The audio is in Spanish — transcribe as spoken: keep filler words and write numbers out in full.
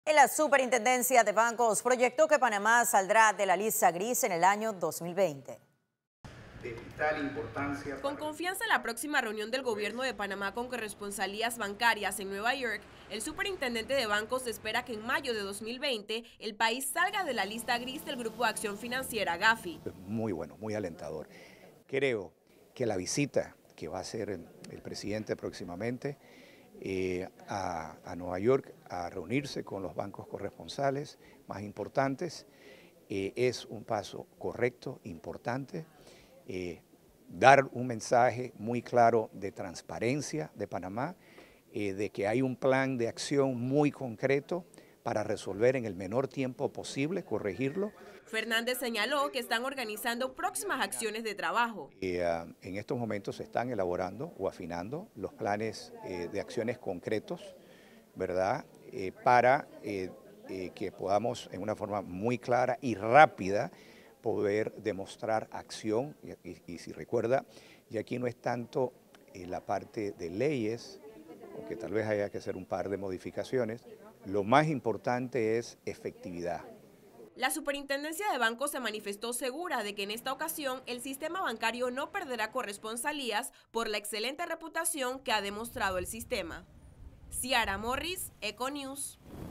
En la Superintendencia de Bancos proyectó que Panamá saldrá de la lista gris en el año dos mil veinte. De vital importancia. Con confianza en la próxima reunión del gobierno de Panamá con corresponsalías bancarias en Nueva York, el superintendente de bancos espera que en mayo de dos mil veinte el país salga de la lista gris del Grupo de Acción Financiera Gafi. Muy bueno, muy alentador. Creo que la visita que va a hacer el, el presidente próximamente eh, a, a Nueva York a reunirse con los bancos corresponsales más importantes eh, es un paso correcto, importante. Eh, dar un mensaje muy claro de transparencia de Panamá, eh, de que hay un plan de acción muy concreto para resolver en el menor tiempo posible, corregirlo. Fernández señaló que están organizando próximas acciones de trabajo. Eh, uh, en estos momentos se están elaborando o afinando los planes eh, de acciones concretos, ¿verdad? Eh, para eh, eh, que podamos en una forma muy clara y rápida poder demostrar acción, y, y, y si recuerda, y aquí no es tanto eh, la parte de leyes, aunque tal vez haya que hacer un par de modificaciones, lo más importante es efectividad. La Superintendencia de Bancos se manifestó segura de que en esta ocasión el sistema bancario no perderá corresponsalías por la excelente reputación que ha demostrado el sistema. Ciara Morris, Econews.